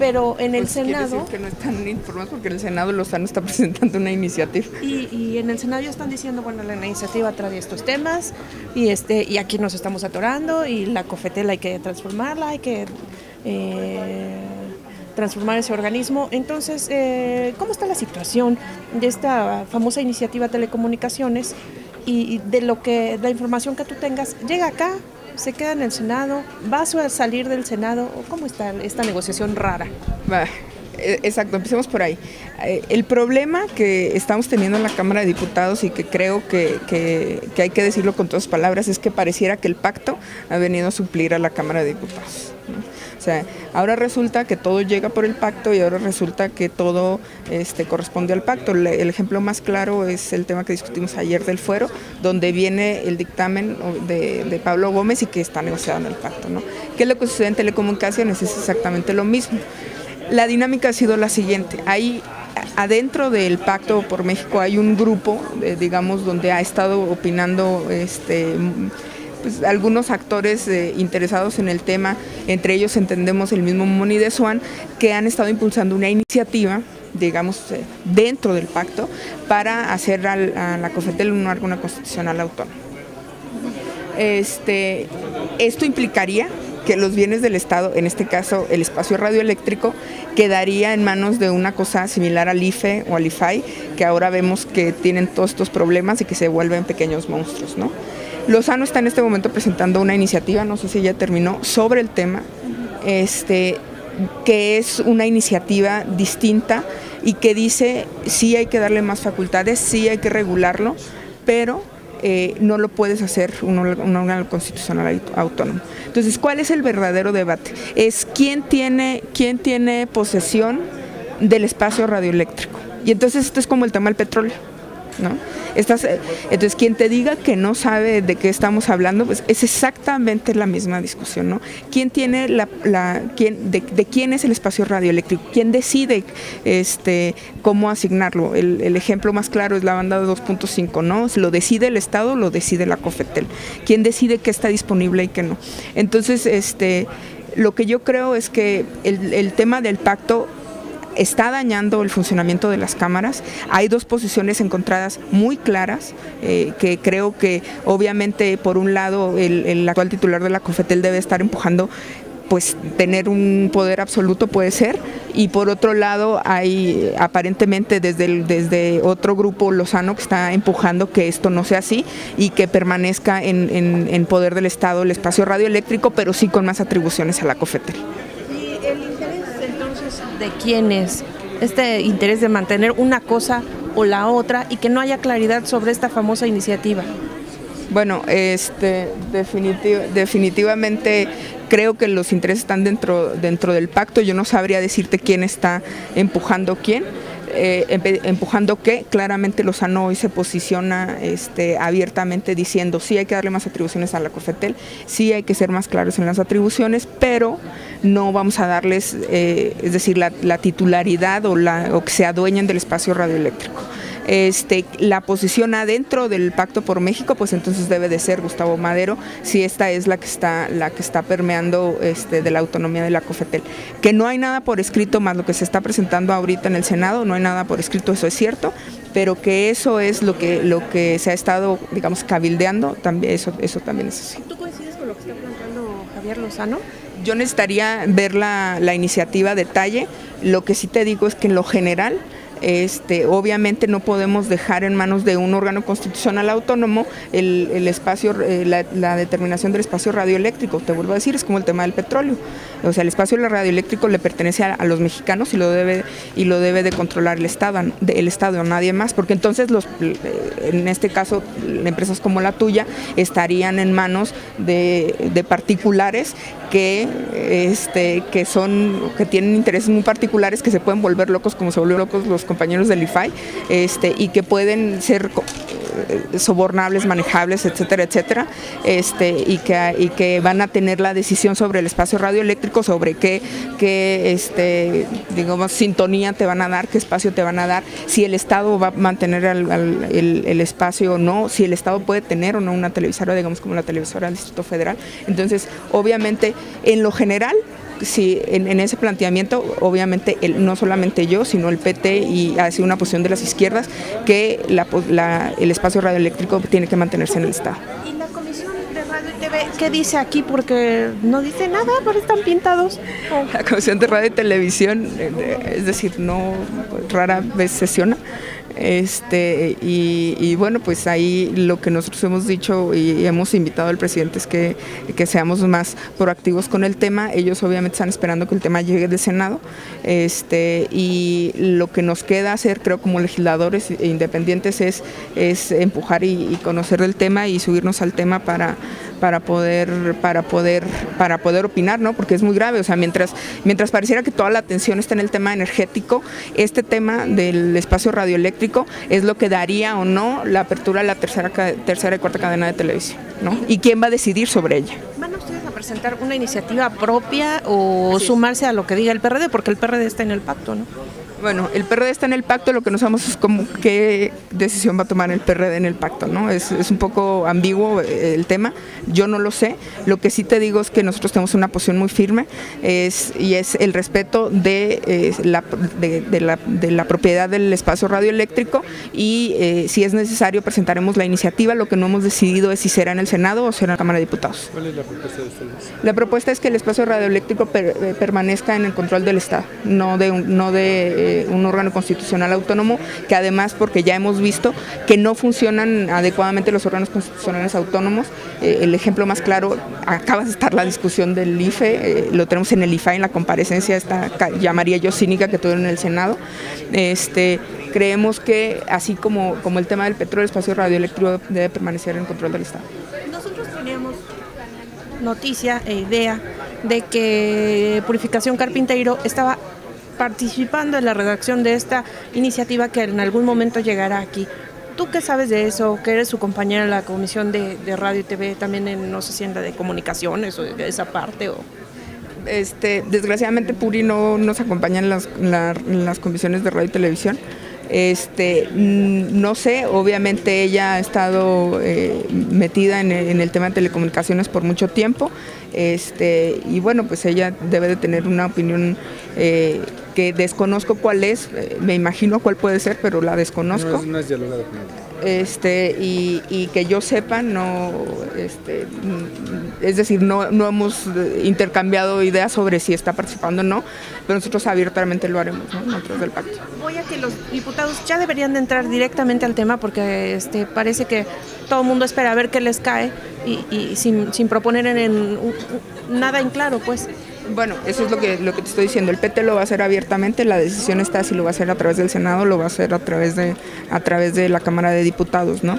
pero en el Pues quiere Senado... decir que no están informados porque en el Senado Lozano está presentando una iniciativa. Y en el Senado ya están diciendo, bueno, la iniciativa trae estos temas y aquí nos estamos atorando y la COFETEL hay que transformarla, hay que transformar ese organismo. Entonces, ¿cómo está la situación de esta famosa iniciativa Telecomunicaciones y de la información que tú tengas llega acá? ¿Se queda en el Senado? ¿Vas a salir del Senado? ¿Cómo está esta negociación rara? Exacto, empecemos por ahí. El problema que estamos teniendo en la Cámara de Diputados y que creo que hay que decirlo con todas palabras es que pareciera que el pacto ha venido a suplir a la Cámara de Diputados, ¿no? O sea, ahora resulta que todo llega por el pacto y ahora resulta que todo corresponde al pacto. El ejemplo más claro es el tema que discutimos ayer del fuero, donde viene el dictamen de Pablo Gómez y que está negociado en el pacto, ¿no? ¿Qué es lo que sucede en telecomunicaciones? Es exactamente lo mismo. La dinámica ha sido la siguiente. Hay adentro del Pacto por México hay un grupo, digamos, donde ha estado opinando pues, algunos actores interesados en el tema, entre ellos entendemos el mismo Moni de Swan, que han estado impulsando una iniciativa, digamos, dentro del pacto, para hacer a la COFETEL un órgano constitucional autónomo. Esto implicaría que los bienes del Estado, en este caso el espacio radioeléctrico, quedaría en manos de una cosa similar al IFE o al IFAI, que ahora vemos que tienen todos estos problemas y que se vuelven pequeños monstruos, ¿no? Lozano está en este momento presentando una iniciativa, no sé si ya terminó, sobre el tema, que es una iniciativa distinta y que dice sí hay que darle más facultades, sí hay que regularlo, pero no lo puedes hacer un órgano constitucional autónomo. Entonces, ¿cuál es el verdadero debate? Es quién tiene posesión del espacio radioeléctrico. Y entonces esto es como el tema del petróleo, ¿no? Entonces, quien te diga que no sabe de qué estamos hablando, pues es exactamente la misma discusión, ¿no? ¿Quién tiene de quién es el espacio radioeléctrico? ¿Quién decide cómo asignarlo? El ejemplo más claro es la banda de 2.5, ¿no? ¿Lo decide el Estado o lo decide la COFETEL? ¿Quién decide qué está disponible y qué no? Entonces, lo que yo creo es que el tema del pacto está dañando el funcionamiento de las cámaras. Hay dos posiciones encontradas muy claras, que creo que obviamente por un lado el actual titular de la COFETEL debe estar empujando pues tener un poder absoluto, puede ser, y por otro lado hay aparentemente desde otro grupo Lozano que está empujando que esto no sea así y que permanezca en poder del Estado el espacio radioeléctrico, pero sí con más atribuciones a la COFETEL. ¿De quién es este interés de mantener una cosa o la otra y que no haya claridad sobre esta famosa iniciativa? Bueno, definitivamente creo que los intereses están dentro del pacto. Yo no sabría decirte quién está empujando quién. Empujando que claramente Lozano hoy se posiciona abiertamente diciendo sí hay que darle más atribuciones a la COFETEL, sí hay que ser más claros en las atribuciones, pero no vamos a darles, es decir, la titularidad o que se adueñen del espacio radioeléctrico. La posición adentro del Pacto por México, pues entonces debe de ser Gustavo Madero, si esta es la que está permeando de la autonomía de la COFETEL. Que no hay nada por escrito más lo que se está presentando ahorita en el Senado, no hay nada por escrito, eso es cierto, pero que eso es lo que se ha estado, digamos, cabildeando, también eso también es así. ¿Tú coincides con lo que está planteando Javier Lozano? Yo necesitaría ver la iniciativa a detalle. Lo que sí te digo es que en lo general obviamente no podemos dejar en manos de un órgano constitucional autónomo el espacio, la determinación del espacio radioeléctrico. Te vuelvo a decir, es como el tema del petróleo. O sea, el espacio radioeléctrico le pertenece a los mexicanos y lo debe de controlar el Estado, nadie más, porque entonces en este caso empresas como la tuya estarían en manos de particulares que tienen intereses muy particulares, que se pueden volver locos como se volvieron locos los compañeros del IFAI, y que pueden ser sobornables, manejables, etcétera, etcétera, y que van a tener la decisión sobre el espacio radioeléctrico, sobre qué digamos, sintonía te van a dar, qué espacio te van a dar, si el Estado va a mantener el espacio o no, si el Estado puede tener o no una televisora, digamos como la televisora del Distrito Federal. Entonces, obviamente, en lo general, sí, en ese planteamiento, obviamente, no solamente yo, sino el PT, y ha sido una posición de las izquierdas, que el espacio radioeléctrico tiene que mantenerse en el Estado. ¿Y la Comisión de Radio y TV qué dice aquí? Porque no dice nada, pero están pintados. La Comisión de Radio y Televisión, es decir, no, rara vez sesiona. Y bueno, pues ahí lo que nosotros hemos dicho y hemos invitado al presidente es que seamos más proactivos con el tema. Ellos obviamente están esperando que el tema llegue del Senado, y lo que nos queda hacer, creo, como legisladores independientes es empujar y conocer del tema y subirnos al tema para poder opinar, ¿no? Porque es muy grave. O sea, mientras pareciera que toda la atención está en el tema energético, este tema del espacio radioeléctrico es lo que daría o no la apertura a la tercera y cuarta cadena de televisión, ¿no? ¿Y quién va a decidir sobre ella? ¿Van ustedes a presentar una iniciativa propia o sumarse a lo que diga el PRD? Porque el PRD está en el pacto, ¿no? Bueno, el PRD está en el pacto, lo que no sabemos es qué decisión va a tomar el PRD en el pacto, ¿no? Es un poco ambiguo el tema, yo no lo sé. Lo que sí te digo es que nosotros tenemos una posición muy firme, y es el respeto de la propiedad del espacio radioeléctrico, y si es necesario presentaremos la iniciativa. Lo que no hemos decidido es si será en el Senado o será en la Cámara de Diputados. ¿Cuál es la propuesta de ustedes? La propuesta es que el espacio radioeléctrico permanezca en el control del Estado, no de un órgano constitucional autónomo, que además, porque ya hemos visto que no funcionan adecuadamente los órganos constitucionales autónomos. El ejemplo más claro, acaba de estar la discusión del IFE, lo tenemos en el IFAI, en la comparecencia esta ya María Yosínica que tuvieron en el Senado. Creemos que así como el tema del petróleo, el espacio radioeléctrico debe permanecer en control del Estado. Nosotros teníamos noticia e idea de que Purificación Carpinteiro estaba participando en la redacción de esta iniciativa que en algún momento llegará aquí. ¿Tú qué sabes de eso? Que eres su compañera en la Comisión de Radio y TV, también no sé si en la de comunicaciones o de esa parte o... Desgraciadamente Puri no nos acompaña en las comisiones de radio y televisión. No sé, obviamente ella ha estado metida en el tema de telecomunicaciones por mucho tiempo, y bueno, pues ella debe de tener una opinión que desconozco cuál es, me imagino cuál puede ser, pero la desconozco. No es dialogada con ella. Y que yo sepa, no, es decir, no hemos intercambiado ideas sobre si está participando o no, pero nosotros abiertamente lo haremos, ¿no? Nosotros del pacto. Voy a que los diputados ya deberían de entrar directamente al tema, porque parece que todo el mundo espera a ver qué les cae y sin proponer nada en claro, pues. Bueno, eso es lo que te estoy diciendo. El PT lo va a hacer abiertamente, la decisión está si lo va a hacer a través del Senado, lo va a hacer a través de la Cámara de Diputados, ¿no?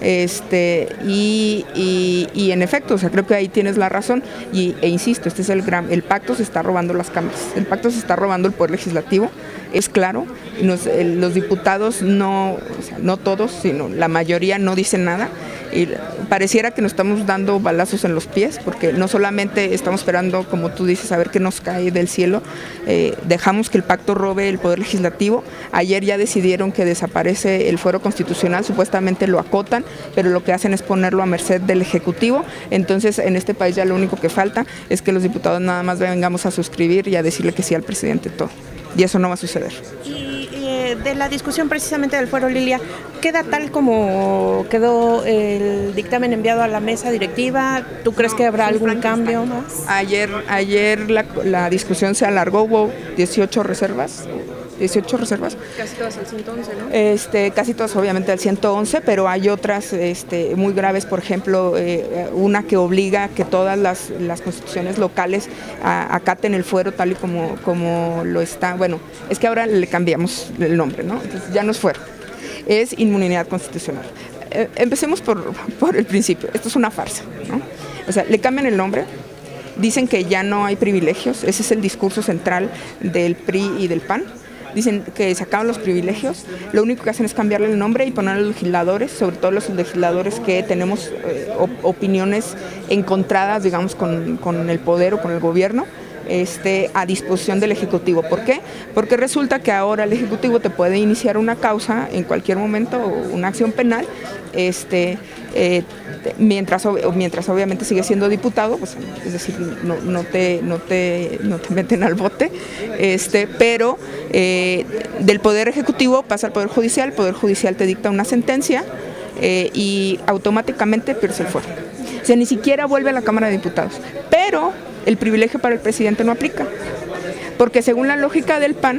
Y en efecto, o sea, creo que ahí tienes la razón, e insisto, el pacto se está robando las cámaras, el pacto se está robando el poder legislativo, es claro. Los diputados no, o sea, no todos, sino la mayoría no dicen nada, y pareciera que nos estamos dando balazos en los pies, porque no solamente estamos esperando, como tú dices, a ver qué nos cae del cielo, dejamos que el pacto robe el poder legislativo. Ayer ya decidieron que desaparece el fuero constitucional, supuestamente lo acotan, pero lo que hacen es ponerlo a merced del Ejecutivo. Entonces, en este país ya lo único que falta es que los diputados nada más vengamos a suscribir y a decirle que sí al presidente todo, y eso no va a suceder. De la discusión precisamente del fuero, Lilia, ¿queda tal como quedó el dictamen enviado a la mesa directiva? ¿Tú crees que habrá algún cambio más? Ayer la discusión se alargó, hubo 18 reservas. Casi todas al 111, ¿no? Casi todas obviamente al 111, pero hay otras muy graves, por ejemplo, una que obliga a que todas las constituciones locales acaten el fuero tal y como lo está. Bueno, es que ahora le cambiamos el nombre, ¿no? Entonces ya no es fuero, es inmunidad constitucional. Empecemos por el principio, esto es una farsa, ¿no? O sea, le cambian el nombre, dicen que ya no hay privilegios, ese es el discurso central del PRI y del PAN. Dicen que se acaban los privilegios, lo único que hacen es cambiarle el nombre y poner a los legisladores, sobre todo los legisladores que tenemos opiniones encontradas, digamos, con el poder o con el gobierno, a disposición del Ejecutivo. ¿Por qué? Porque resulta que ahora el Ejecutivo te puede iniciar una causa en cualquier momento, o una acción penal, mientras obviamente sigue siendo diputado, pues, es decir, no te meten al bote, pero del Poder Ejecutivo pasa al Poder Judicial, el Poder Judicial te dicta una sentencia y automáticamente pierdes el fuero. O sea, ni siquiera vuelve a la Cámara de Diputados, pero el privilegio para el presidente no aplica, porque según la lógica del PAN,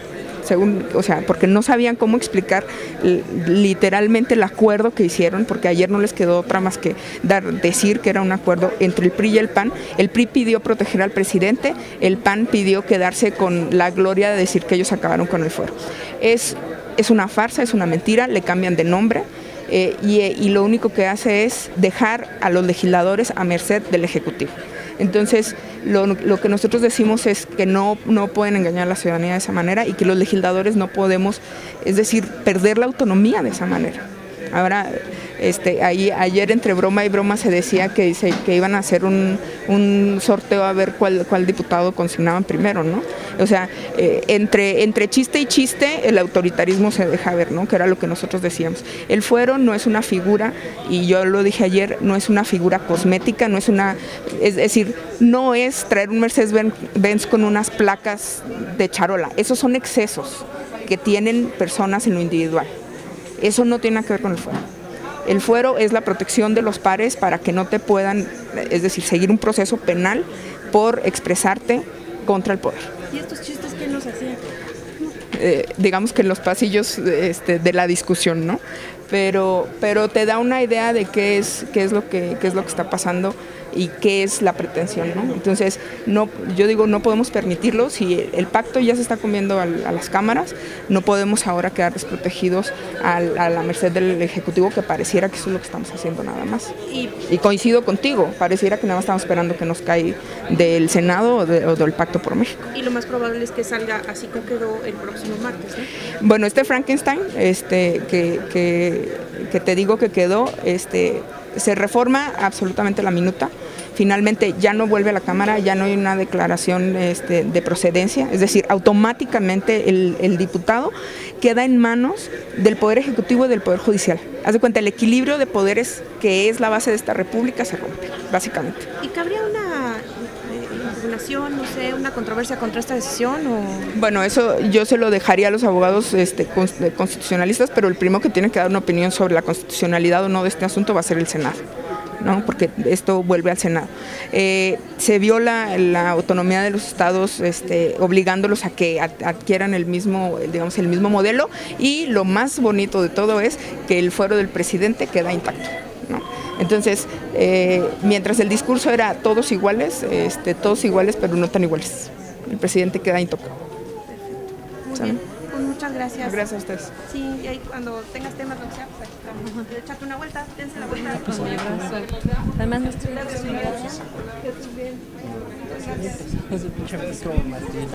porque no sabían cómo explicar literalmente el acuerdo que hicieron, porque ayer no les quedó otra más que decir que era un acuerdo entre el PRI y el PAN. El PRI pidió proteger al presidente, el PAN pidió quedarse con la gloria de decir que ellos acabaron con el fuero. Es una farsa, es una mentira, le cambian de nombre. Y lo único que hace es dejar a los legisladores a merced del Ejecutivo. Entonces, lo que nosotros decimos es que no pueden engañar a la ciudadanía de esa manera y que los legisladores no podemos, es decir, perder la autonomía de esa manera. Ahora, ayer entre broma y broma se decía que iban a hacer un sorteo a ver cuál diputado consignaban primero, ¿no? O sea, entre chiste y chiste el autoritarismo se deja ver, ¿no? Que era lo que nosotros decíamos. El fuero no es una figura, y yo lo dije ayer, no es una figura cosmética, es decir, no es traer un Mercedes-Benz con unas placas de charola. Esos son excesos que tienen personas en lo individual. Eso no tiene nada que ver con el fuero. El fuero es la protección de los pares para que no te puedan, es decir, seguir un proceso penal por expresarte contra el poder. ¿Y estos chistes quién los hacía? Digamos que en los pasillos de la discusión, ¿no? Pero te da una idea de qué es lo que está pasando y qué es la pretensión, ¿no? Entonces, yo digo, no podemos permitirlo. Si el pacto ya se está comiendo a las cámaras, no podemos ahora quedar desprotegidos a la merced del Ejecutivo, que pareciera que eso es lo que estamos haciendo nada más. Y coincido contigo, pareciera que nada más estamos esperando que nos caiga del Senado o del Pacto por México. Y lo más probable es que salga así como quedó el próximo martes, ¿no? Bueno, Frankenstein, que te digo que quedó, se reforma absolutamente la minuta. Finalmente ya no vuelve a la Cámara, ya no hay una declaración de procedencia, es decir, automáticamente el diputado queda en manos del Poder Ejecutivo y del Poder Judicial. Haz de cuenta, el equilibrio de poderes que es la base de esta república se rompe, básicamente. ¿Y cabría una impugnación, no sé, una controversia contra esta decisión? Bueno, eso yo se lo dejaría a los abogados constitucionalistas, pero el primero que tiene que dar una opinión sobre la constitucionalidad o no de este asunto va a ser el Senado, ¿no? Porque esto vuelve al Senado. Se viola la autonomía de los estados, obligándolos a que adquieran el mismo modelo, y lo más bonito de todo es que el fuero del presidente queda intacto, ¿no? Entonces, mientras el discurso era todos iguales, pero no tan iguales, el presidente queda intocado. Muy bien. Pues muchas gracias. Gracias a ustedes. Sí, y ahí cuando tengas temas, lo que sea, pues aquí estamos. Échate una vuelta, dense la vuelta. Además, nuestro